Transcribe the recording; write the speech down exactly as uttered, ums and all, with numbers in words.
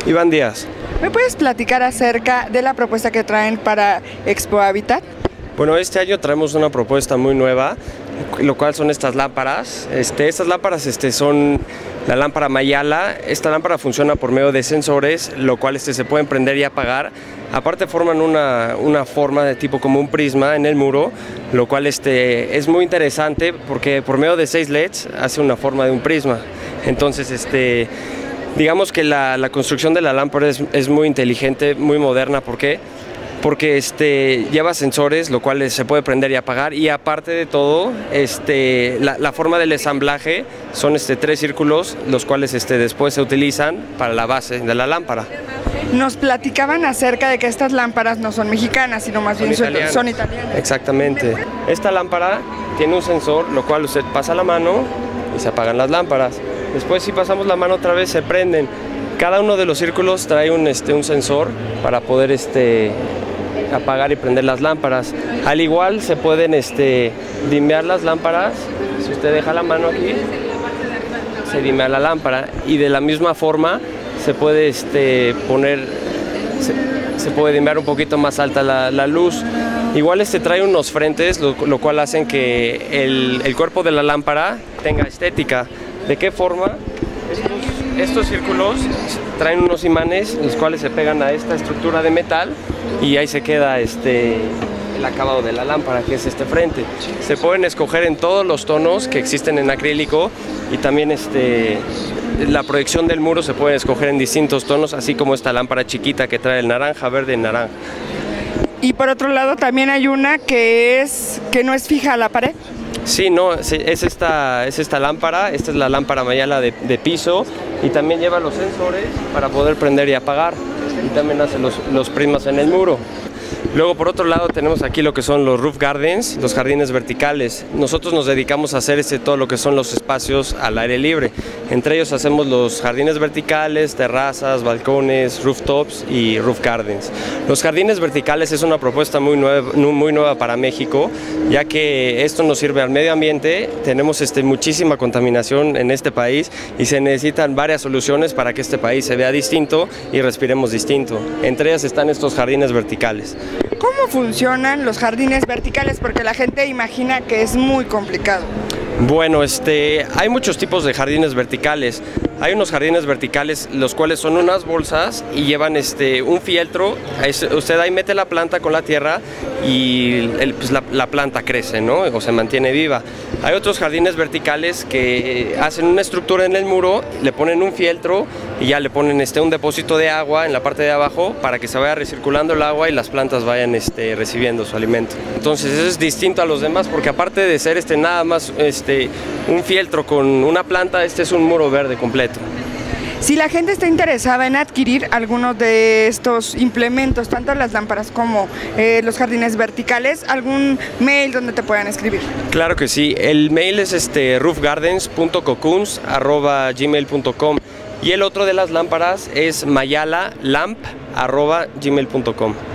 Iván Díaz. ¿Me puedes platicar acerca de la propuesta que traen para Expo Habitat? Bueno, este año traemos una propuesta muy nueva, lo cual son estas lámparas. Este, estas lámparas este, son la lámpara Mayala. Esta lámpara funciona por medio de sensores, lo cual este, se pueden prender y apagar. Aparte forman una, una forma de tipo como un prisma en el muro, lo cual este, es muy interesante porque por medio de seis L E Ds hace una forma de un prisma. Entonces, este, digamos que la, la construcción de la lámpara es, es muy inteligente, muy moderna. ¿Por qué? Porque este, lleva sensores, lo cual se puede prender y apagar, y aparte de todo, este, la, la forma del ensamblaje son este, tres círculos, los cuales este, después se utilizan para la base de la lámpara. Nos platicaban acerca de que estas lámparas no son mexicanas, sino más Son bien son italianas. son italianas. Exactamente. Esta lámpara tiene un sensor, lo cual usted pasa la mano y se apagan las lámparas. Después, si pasamos la mano otra vez, se prenden. Cada uno de los círculos trae un, este, un sensor para poder este, apagar y prender las lámparas. Al igual se pueden este, dimear las lámparas. Si usted deja la mano aquí, se dimea la lámpara, y de la misma forma se puede este, poner, se, se puede dimear un poquito más alta la, la luz. Igual este trae unos frentes, lo, lo cual hacen que el, el cuerpo de la lámpara tenga estética. ¿De qué forma? Estos, estos círculos traen unos imanes, los cuales se pegan a esta estructura de metal, y ahí se queda este, el acabado de la lámpara, que es este frente. Se pueden escoger en todos los tonos que existen en acrílico, y también este, la proyección del muro se puede escoger en distintos tonos, así como esta lámpara chiquita que trae el naranja, verde y naranja. Y por otro lado también hay una que, es, que no es fija a la pared. Sí, no, es esta, es esta lámpara, esta es la lámpara Mayala de, de piso, y también lleva los sensores para poder prender y apagar, y también hace los, los prismas en el muro. Luego, por otro lado, tenemos aquí lo que son los roof gardens, los jardines verticales. Nosotros nos dedicamos a hacer este, todo lo que son los espacios al aire libre. Entre ellos hacemos los jardines verticales, terrazas, balcones, rooftops y roof gardens. Los jardines verticales es una propuesta muy nueva, muy nueva para México, ya que esto nos sirve al medio ambiente. Tenemos este, muchísima contaminación en este país y se necesitan varias soluciones para que este país se vea distinto y respiremos distinto. Entre ellas están estos jardines verticales. ¿Cómo funcionan los jardines verticales? Porque la gente imagina que es muy complicado. Bueno, este, hay muchos tipos de jardines verticales. Hay unos jardines verticales los cuales son unas bolsas y llevan este, un fieltro. Usted ahí mete la planta con la tierra y el, pues la, la planta crece, ¿no? O se mantiene viva. Hay otros jardines verticales que hacen una estructura en el muro, le ponen un fieltro y ya le ponen este, un depósito de agua en la parte de abajo para que se vaya recirculando el agua y las plantas vayan este, recibiendo su alimento. Entonces eso es distinto a los demás, porque aparte de ser este, nada más este, un fieltro con una planta, este es un muro verde completo. Si la gente está interesada en adquirir algunos de estos implementos, tanto las lámparas como eh, los jardines verticales, ¿algún mail donde te puedan escribir? Claro que sí, el mail es este, roofgardens punto cocuns arroba gmail punto com, y el otro de las lámparas es mayalalamp arroba gmail punto com.